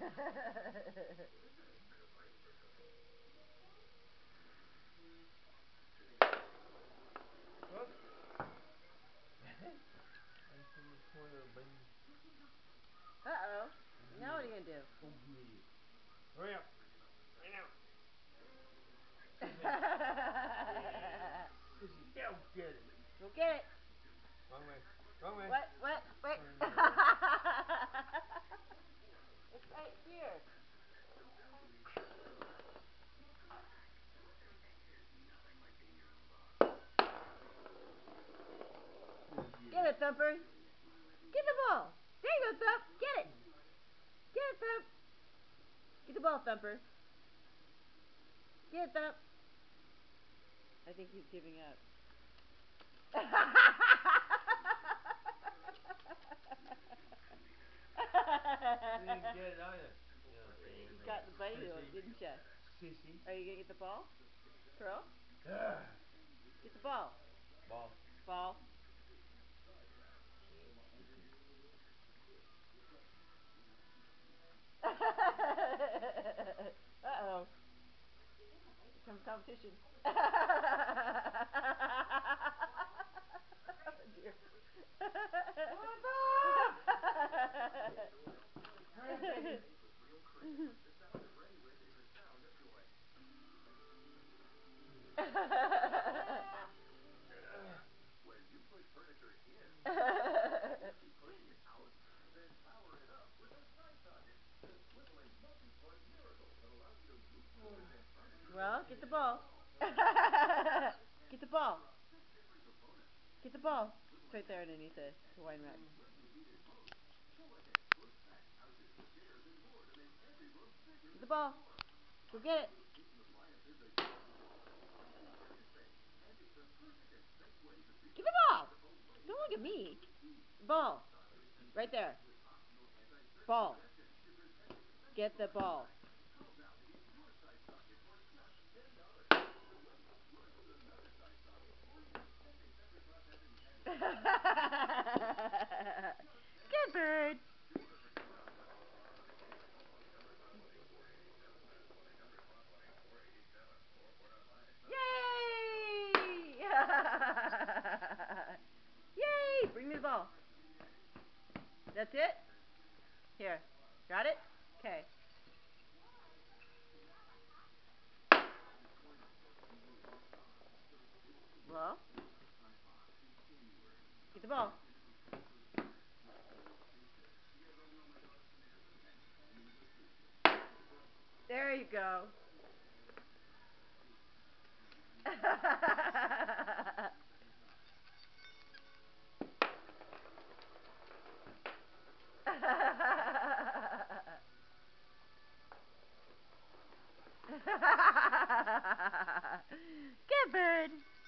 Uh-oh. Now what are you going to do? Hurry up. Right now. Go get it. Go get it. Wrong way. Wrong way. What? Wait. It's right here. Get it, Thumper. Get the ball. There you go, Thump. Get it. Get it, Thump. Get the ball, Thumper. Get it, Thump. I think he's giving up. You didn't get it either. You got the buddy to him, didn't you? Sissy. Are you going to get the ball? Throw? Ah. Get the ball. Ball. Ball. Uh-oh. Here comes competition. Oh, dear. Well, get the ball. Get the ball. Get the ball. It's right there underneath the wine rack. Get the ball. Go get it. Get the ball. Don't look at me. Ball. Right there. Ball. Get the ball. Good bird. Yay! Yay! Bring me the ball. That's it? Here. Got it? Okay. Well, get the ball. There you go. Good bird.